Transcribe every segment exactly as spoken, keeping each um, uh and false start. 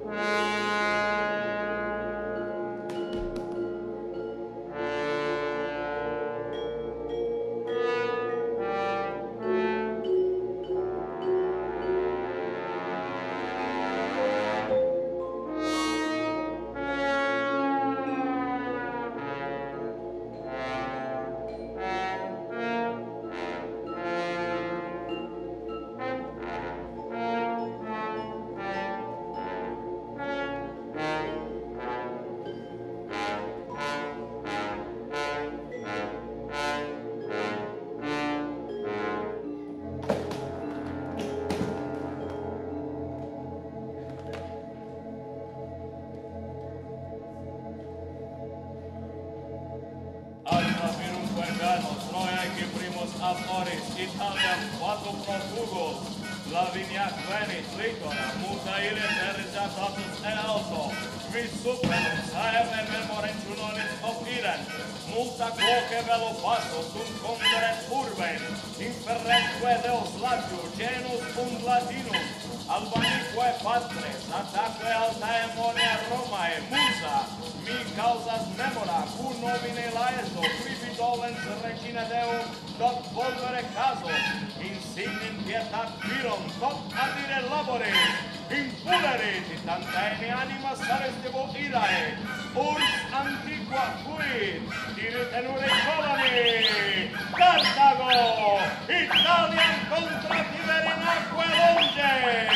Amoris, Italiam, quattro profugos, Laviniac venis, Litora, muta ire terrizatatus e alto, vis superum, saeve memorentunonis opiren, multa quoque velo passo, sum conderet urben, inferrenque deos latium, genus und latinum, albanique patres, ataque altae monea Romae, musa, mi causas memora, cu nomine laeso, quivi dolens regina Deum, tot volvere caso, insignim pietat virum, tot adire laboris, impulerit, tantaene anima sarestivo irae, urs antiqua fuit, diritenure coloni, Carthago, Italiam contra Tiberinaque longe,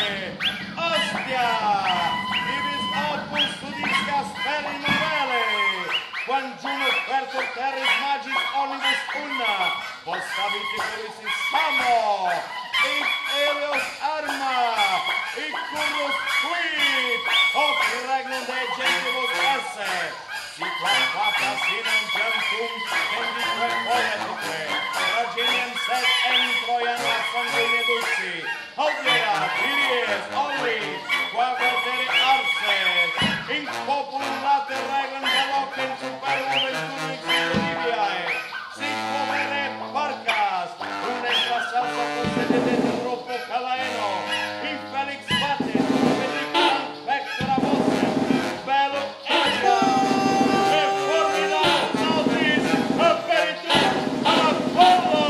Ostia, ibis opus studiscas peri novele, quan junus pertur terris magis omnibus una, vos habiti felicis samo, ic Helios arma, ic currus quid, hoc regnum de gentibus esse, si quam papa sinem gentum vendique poetique, trageniam sed en Troiana sanguine dulci, Audea, Kyries, Ollis, qua vertere arces, in populum late regnum delocem superbo venturix Liviae, sic povere parcas, unestra salsa possedete Europa Calaeno, infelix bates, pediculant pectora vostre, bello ego, e formidamus autris, aperitum Apollo!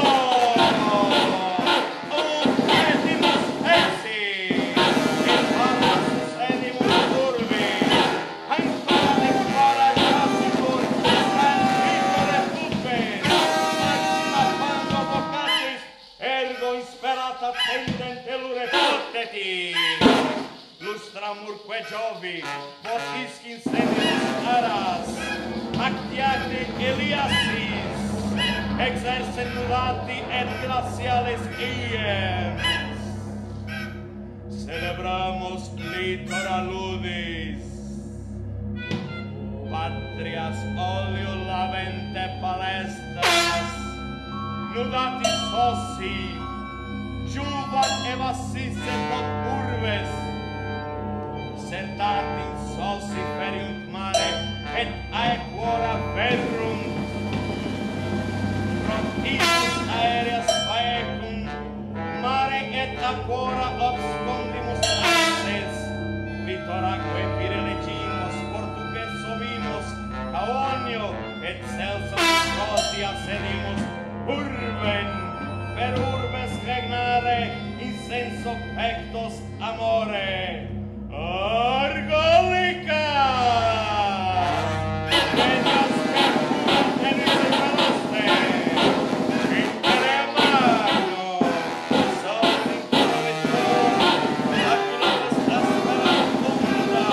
O petimus pensi, in paras sedimus urbi, ancora fora jassicur, tranquitore pupes, maxima pango vocatis, ergo insperata tendent telure poteti. Lustramurque Jovi, votiscin senius aras, actiate Eliasis, exercen nulati et glaciales iems. Celebramos litora ludis, patrias oleo lavente palestras, nudatis fossi, juvat evasisse tot urbes, certati sossi feriunt mare, et aequora ferrunt, frontius aereas faecum, mare et aquora obscondimus arces, Litoraque pirilegimus, portugues sovimus, Caonio, et celsum Scotia sedimus, urben, per urbes regnare, in senso pectos amore. Argolica! Venias capua tenis et veloste, impere magno, sol in provetor, aculas aspera funda,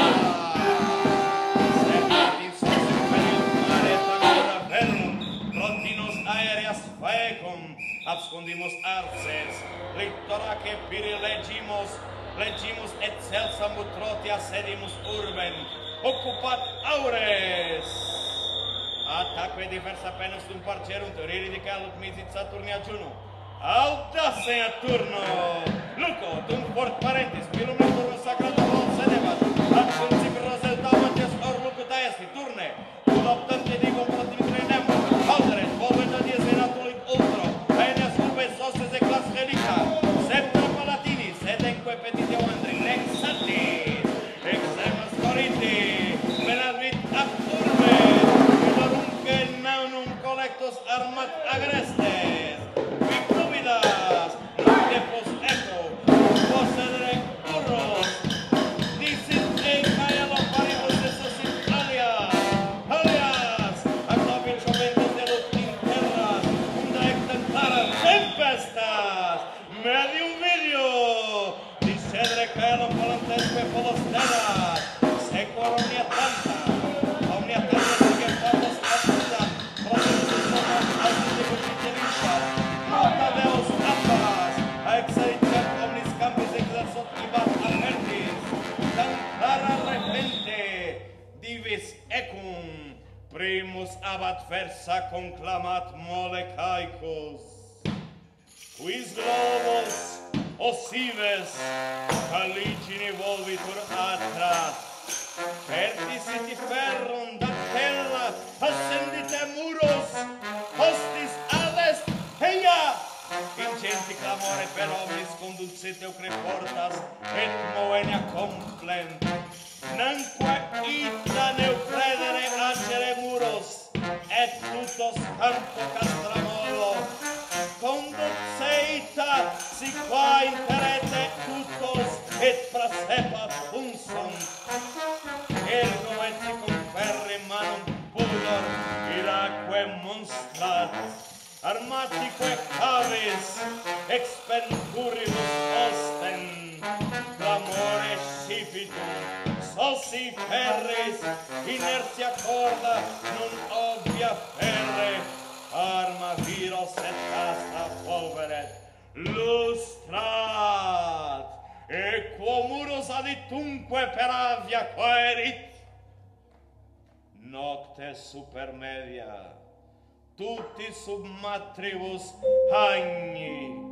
servat in sos imperium mare tangura ferrum, frontinos aereas faecum, abscondimus arces, Litoraque pirilegimus, legimus et celsam utrotia sedimus urben, occupat aures. Ataque diversa penus dum parcerunt, riridicalut misit Saturnia Juno. Audace a turno! Luco, dum fort parentis, pilum turno sacratum non sedebat, ad principi roselta matias or lucuta esti, turne, cum optante digum protimicre nemo, alderet, volventa dies venatulit ultro, aeneas urbes sostes e clas relica, septra palatini, sedenque petite andri, lex satis, extremas ecum primus ab adversa conclamat mole caecus, quis globos osives caligine volvitur atra, pertisiti ferrum da tella, ascendite muros, hostis ales, heia! Ingenti clamore per omnis conducite ucre portas, et moenia complent. Nanque ita neufredere acere muros, et tutos campo castramolo. Conduceita, si qua interete tutos, et prasepat unsunt. Ergo et si conferre manum pudor, iraque monstrat, armatique cavis, expensturibus osten, clamore scipitum, sosi ferris, inertia corda, non ovvia ferre, arma viros et casta poveret, lustrat, e quo murus aditunque per avia querit, nocte supermedia, tutti sub matribus agni.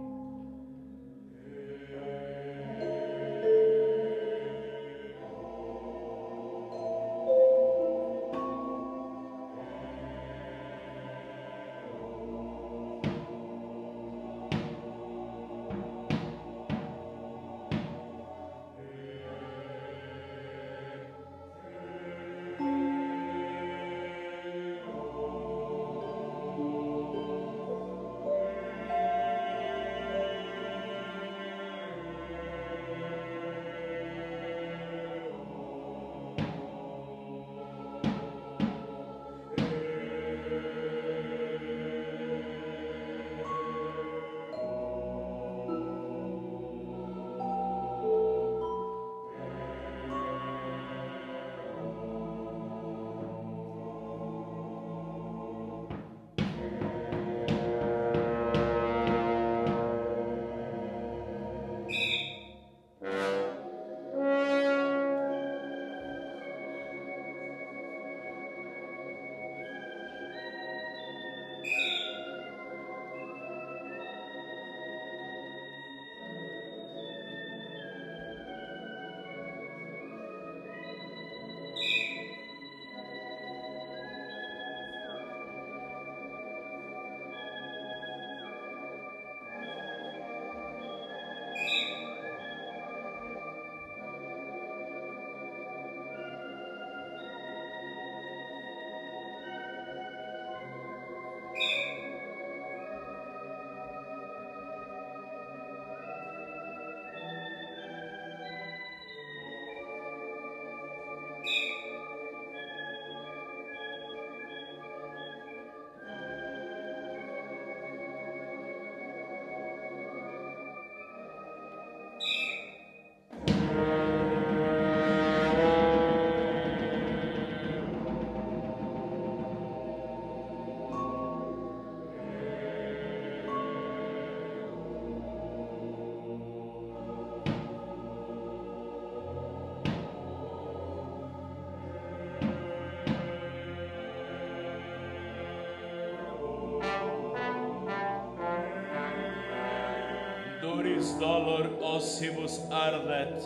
Duris dolor ossibus ardet,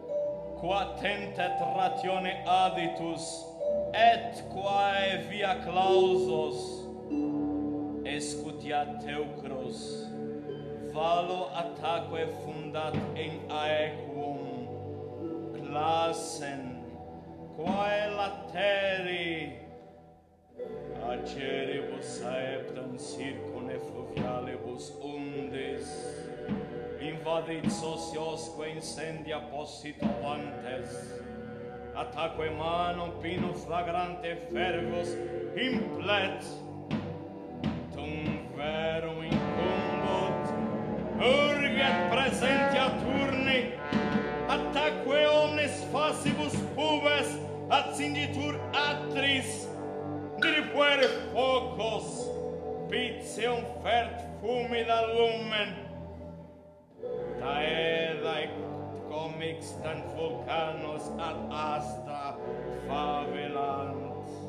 qua tentet ratione aditus, et quae via clausos, escutiat teucros, valo ataque fundat in aequum, classen, quae lateri, aceribus aeptam circone fluvialibus undis, invadit sociosque incendia possit ovantes, ataque manum pino flagrante fervus implet, tum verum incumbut, urget presentia turni, ataque omnes facibus pubes atcingitur atris, diripuere focos, pitium fert fumida lumen, taedae comixtant vulcanos ad astra favelant.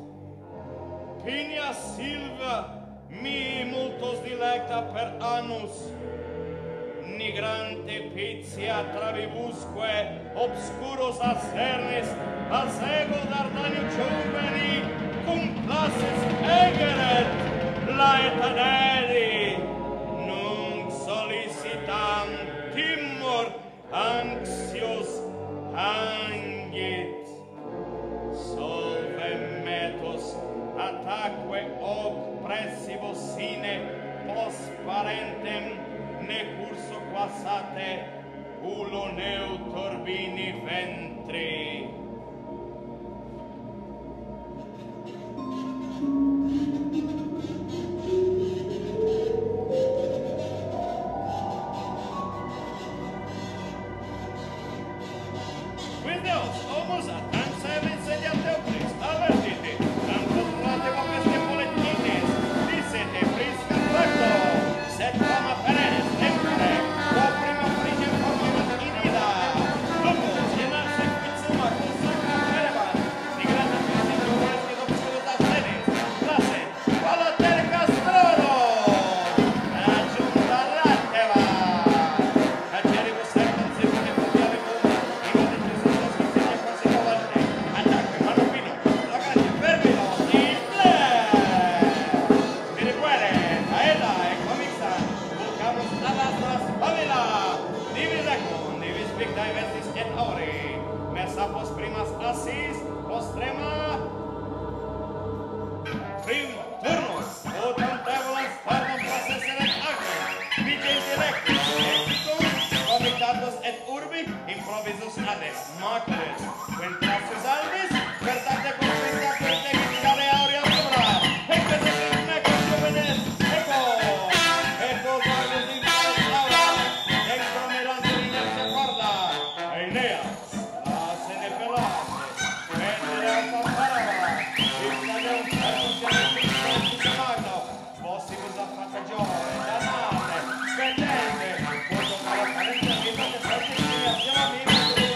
Pinia silva mi multos dilecta per annus. Nigrante pitia travibusque obscuros acernis, as ego Dardanio juveni, cum places egeret, laetanedi, nunc solicitam timor anxios angit. Solve metos ataque hoc pressivo sine pos parentem ne curso quassate ulo neu turbini ventri. Quid Deus, homus atansa evincediante opris, avertite, tantos plateo peste poletines, dicete prisca facto, sed fama perennes tempore, quo prima frigem formimus inida, lupus, inarse quid summa consacra perebat, nigrata principio volesque obscuros ascenis, placet, quala tere castrono, adjunta lateva, aceribus sertum sibune fobialibus, inoditris estos insigne quasi volante, attacque malopino, locati fermino, in ple! Spiriquere, aeda e comixa, vulcamus adastras favila, divis ecum, divis pictae vestis et auri, messa pos primas assis, postrema, prim turnus, utam tevolas formum processeret agnem, vigent electis, equitum, comitatus et urbi, improvisus ades, maculis, quintrasus albis, verdate confinta quintegit gale aurea sobra, ecce sesis mecum juvenes, eco, eco vargus infanes aura, ecco mirante inertia corda, Aeneas, asene pelate, vendere alta parava, ipsa deum fermus geneticis magno, possimus affata giove, danate, spendente, quando cala carenza vita che serve filiazione amica,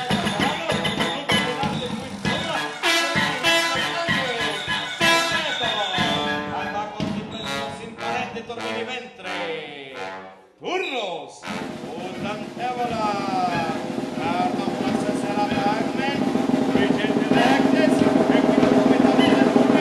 tormini ventre, turnus, utam tevola, armam processerat agmen, vigent electis, equitum comitatus et urbi,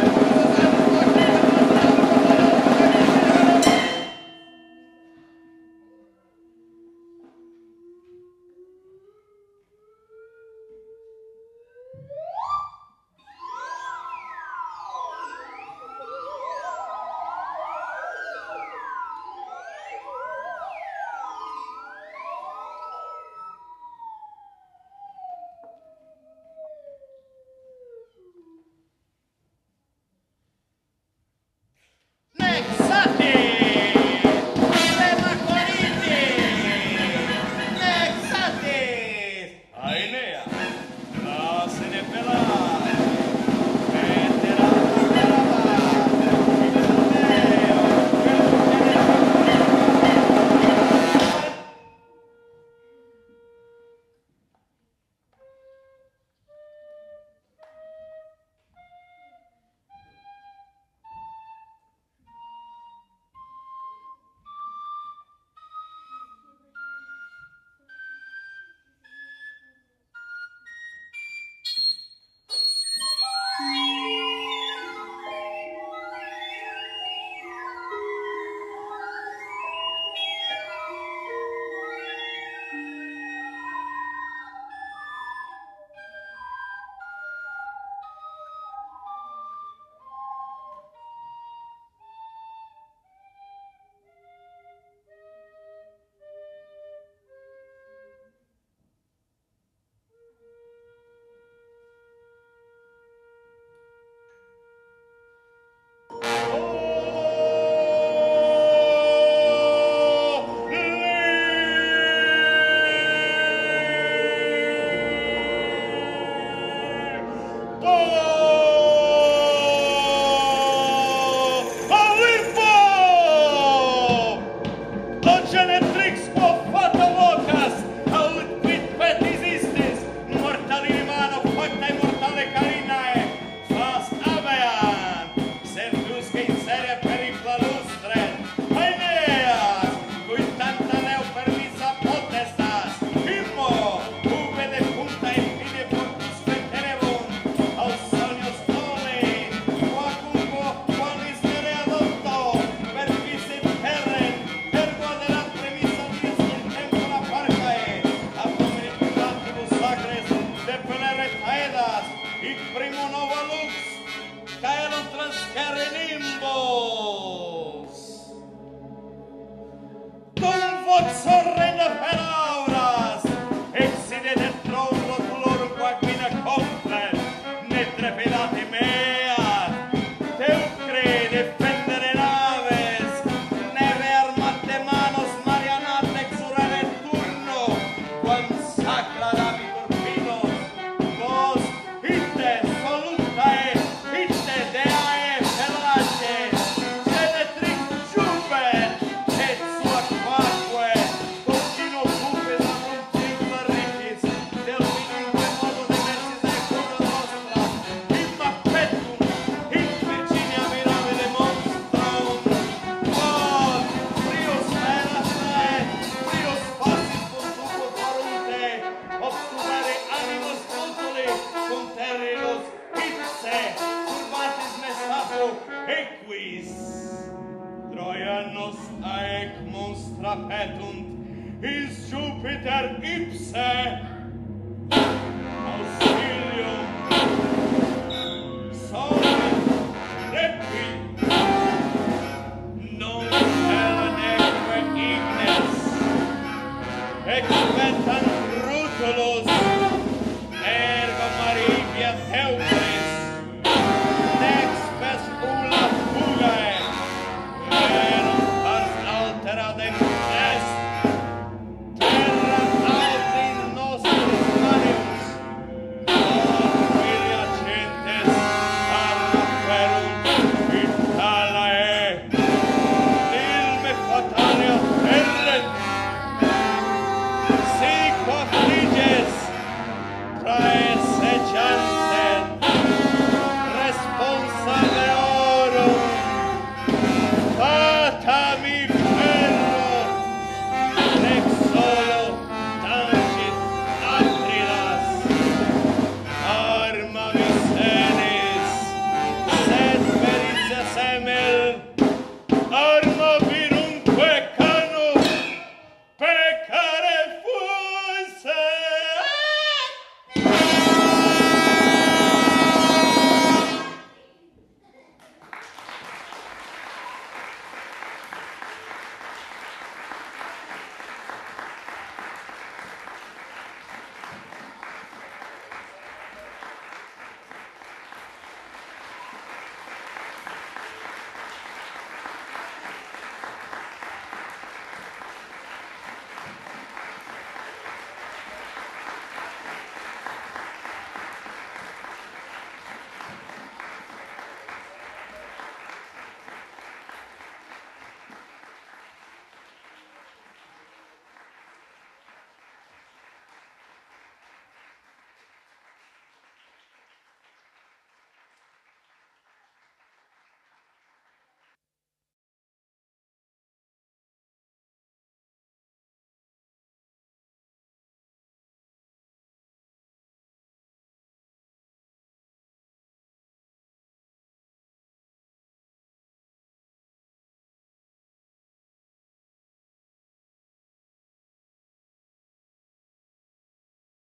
Nexati! Lema Corinthi! Nexati! Aenea! Lasene pelare! Vetera perava! Ipsodeo! Servus primo nova lux, caelum transcere nimbus. Dum vox horrenda per auras, excidet et tron rotulorum quaquina complet, ne trepidate meat, teucre defendere naves, neve armate manos marianate exurare turno, quam sacra dabitur pinos, vos ite solutae, ite deae ferrace, sedetrix jubet, et sua quaque, contino cupis amuntim claricis, del minimque modo de versis et cura nostra, imma petum, hic Virginia mirabile monstrum, quod prius erae, prius passis posucur forunte, obscurare animos mutuli, cum terrilos ipse, turbatis messapo, equis. Troianos aec monstra petunt, is Jupiter ipse